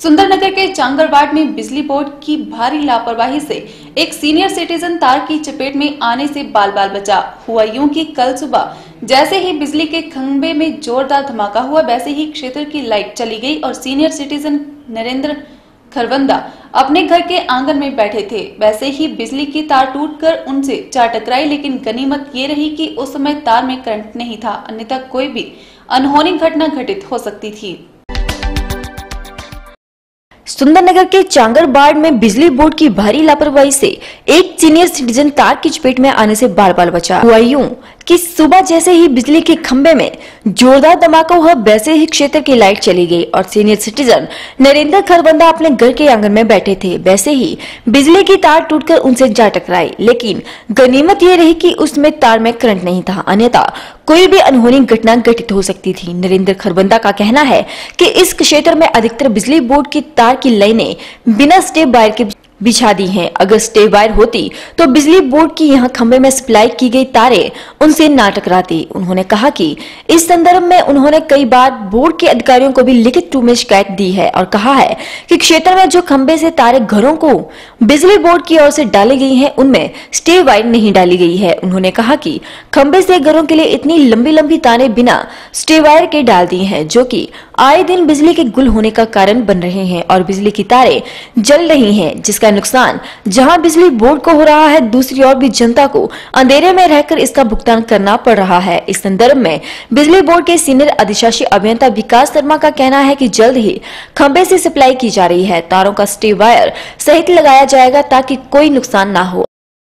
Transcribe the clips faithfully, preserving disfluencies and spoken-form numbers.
सुंदरनगर के चांगर वार्ड में बिजली बोर्ड की भारी लापरवाही से एक सीनियर सिटीजन तार की चपेट में आने से बाल बाल बचा। हुआ यूं कि कल सुबह जैसे ही बिजली के खंभे में जोरदार धमाका हुआ, वैसे ही क्षेत्र की लाइट चली गई और सीनियर सिटीजन नरेंद्र खरवंदा अपने घर के आंगन में बैठे थे। वैसे ही बिजली की तार टूटकर उनसे जा टकराई, लेकिन गनीमत ये रही कि उस समय तार में करंट नहीं था, अन्यथा कोई भी अनहोनी घटना घटित हो सकती थी। सुंदरनगर के चांगर वार्ड में बिजली बोर्ड की भारी लापरवाही से एक सीनियर सिटीजन तार की चपेट में आने से बाल बाल बचा। हुआ यूं कि सुबह जैसे ही बिजली के खंभे में जोरदार धमाका हुआ, वैसे ही क्षेत्र की लाइट चली गई और सीनियर सिटीजन नरेंद्र खरवंदा अपने घर के आंगन में बैठे थे। वैसे ही बिजली की तार टूटकर उनसे जा टकराई, लेकिन गनीमत ये रही कि उसमें तार में करंट नहीं था, अन्यथा कोई भी अनहोनी घटना घटित हो सकती थी। नरेंद्र खरवंदा का कहना है कि इस क्षेत्र में अधिकतर बिजली बोर्ड की तार की लाइनें बिना स्टेप वायर के बिछा दी हैं। अगर स्टेप वायर होती तो बिजली बोर्ड की यहां खंभे में सप्लाई की गई तारें उनसे ना टकराती। उन्होंने कहा कि इस संदर्भ में उन्होंने कई बार बोर्ड के अधिकारियों को भी लिखित रूप में शिकायत दी है और कहा है कि क्षेत्र में जो खंभे से तारें घरों को बिजली बोर्ड की ओर से डाली गई हैं, उनमें स्टेप वायर नहीं डाली गई है। उन्होंने कहा कि खंभे से घरों के लिए इतनी लंबी लंबी तारें बिना स्टेप वायर के डाल दी हैं, जो कि आए दिन बिजली के गुल होने का कारण बन रहे हैं और बिजली की तारें जल रही हैं, जिसका नुकसान जहां बिजली बोर्ड को हो रहा है, दूसरी ओर भी जनता को अंधेरे में रहकर इसका भुगतान करना पड़ रहा है। इस संदर्भ में बिजली बोर्ड के सीनियर अधिशासी अभियंता विकास शर्मा का कहना है कि जल्द ही खंभे से सप्लाई की जा रही है, तारों का स्टे वायर सहित लगाया जाएगा ताकि कोई नुकसान ना हो।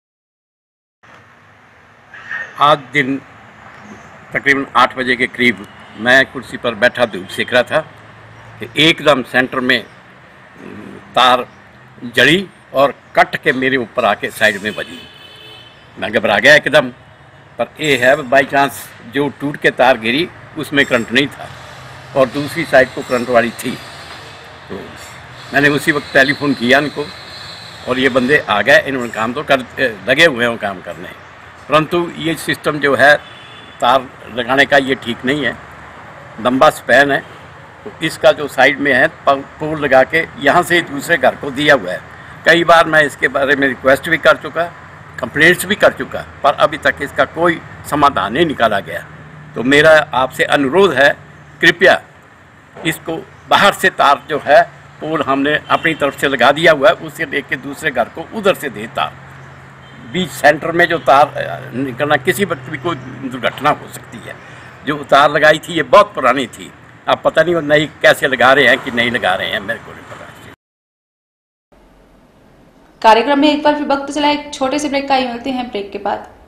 आज दिन तकरीबन आठ बजे के करीब मैं कुर्सी पर बैठा धूप सेक रहा था कि एकदम सेंटर में तार जड़ी और कट के मेरे ऊपर आके साइड में बजी। मैं घबरा गया एकदम, पर ये है बाई चांस जो टूट के तार गिरी उसमें करंट नहीं था और दूसरी साइड को करंट वाली थी। तो मैंने उसी वक्त टेलीफोन किया इनको और ये बंदे आ गए, इन्होंने काम तो कर लगे हुए हैं काम करने, परंतु ये सिस्टम जो है तार लगाने का ये ठीक नहीं है। लंबा स्पैन है, तो इसका जो साइड में है पोल लगा के यहाँ से दूसरे घर को दिया हुआ है। कई बार मैं इसके बारे में रिक्वेस्ट भी कर चुका, कंप्लेंट्स भी कर चुका, पर अभी तक इसका कोई समाधान नहीं निकाला गया। तो मेरा आपसे अनुरोध है, कृपया इसको बाहर से तार जो है पोल हमने अपनी तरफ से लगा दिया हुआ है, उसे लेके दूसरे घर को उधर से दे तार। बीच सेंटर में जो तार निकलना, किसी वक्त भी कोई दुर्घटना हो सकती है। जो तार लगाई थी ये बहुत पुरानी थी, अब पता नहीं वो नई कैसे लगा रहे हैं कि नहीं लगा रहे हैं, मेरे को नहीं पता। कार्यक्रम में एक बार फिर वक्त चला एक छोटे से ब्रेक का, ही मिलते हैं ब्रेक के बाद।